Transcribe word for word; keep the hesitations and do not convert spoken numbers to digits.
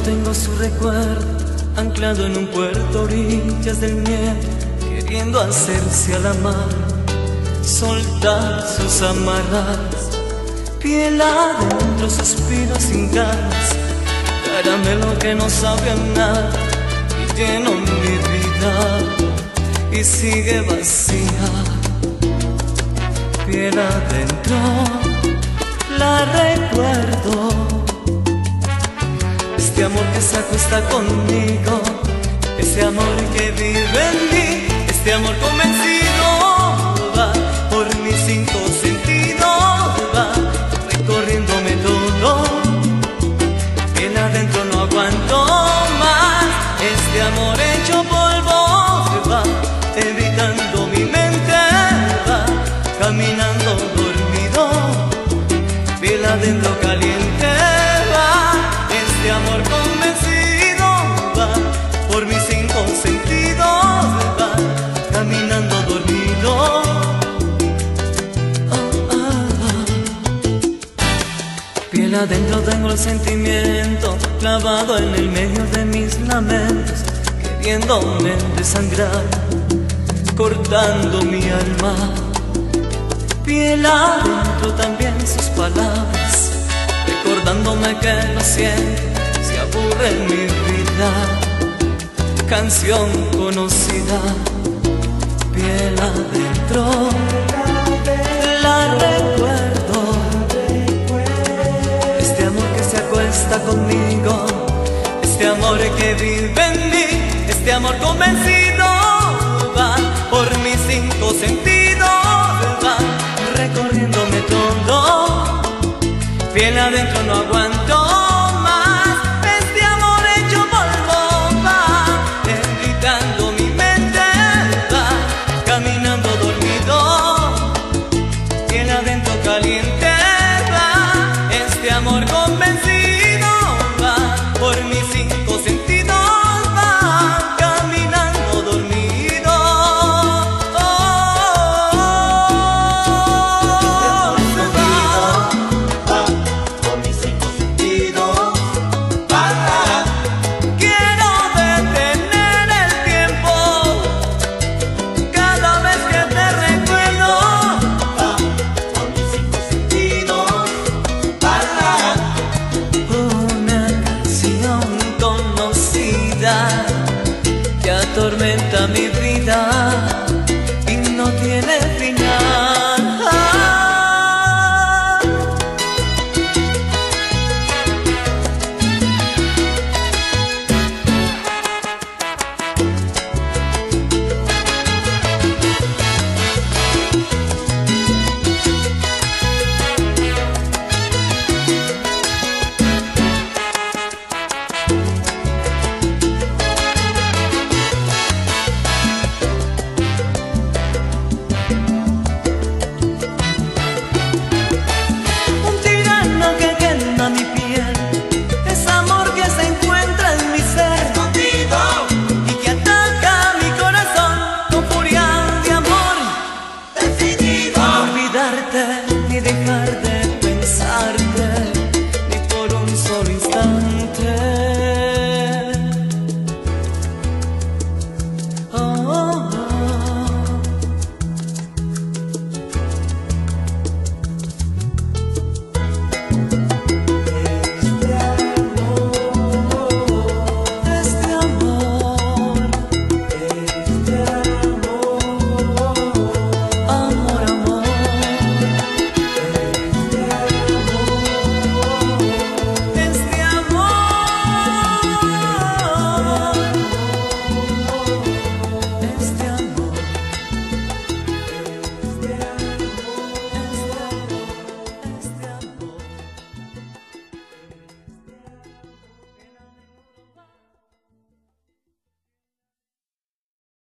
tengo su recuerdo, anclado en un puerto, orillas del miel, queriendo hacerse a la mar, soltar sus amarras, piel adentro, suspiros sin ganas, caramelo que no sabe a nada, y lleno mi vida y sigue vacía. Piel adentro, la recuerdo, este amor que se acuesta conmigo, este amor que vive en mí, este amor convencido va por mis cinco sentidos, va recorriéndome todo. Bien adentro no aguanto más, este amor hecho polvo se va evitando mi mente, va caminando dormido. Bien adentro caliente va, este amor convencido va por mis cinco sentidos, va caminando dormido. Oh, oh, oh. Piel adentro tengo el sentimiento clavado en el medio de mis lamentos, queriéndome desangrar, cortando mi alma. Piel adentro también sus palabras, recordándome que lo siento, se aburre en mi vida. Canción conocida, piel adentro, la recuerdo. Este amor que se acuesta conmigo, este amor que vive en mí, este amor convencido va por mis cinco sentidos, va recorriéndome todo. Piel adentro no aguanta